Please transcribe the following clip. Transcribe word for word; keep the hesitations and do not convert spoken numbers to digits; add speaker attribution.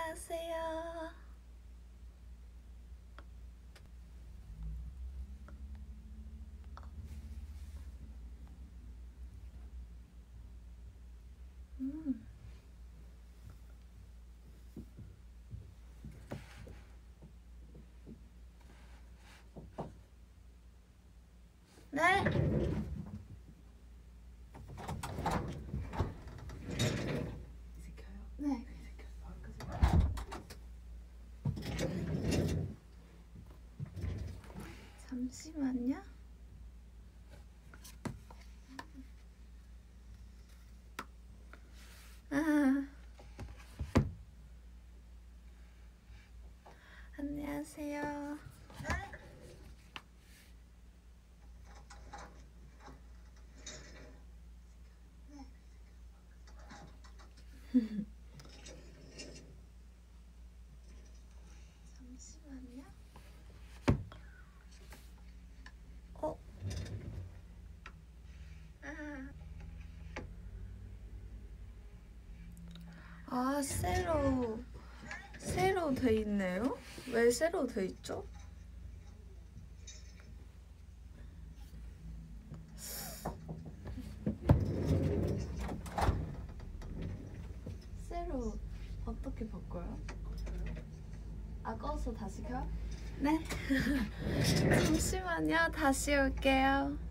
Speaker 1: 안녕하세요. 음. 네?
Speaker 2: 이제 켜요?
Speaker 1: 네.
Speaker 2: 이제 켜서 바로 끄세요.
Speaker 1: 잠시만요. 아. 안녕하세요. 잠시만요. 어? 아. 아, 새로 새로 돼 있네요? 왜 새로 돼 있죠? 새로 어떻게 바꿔요? 아, 꺼서 다시 켜? 네. 잠시만요. 다시 올게요.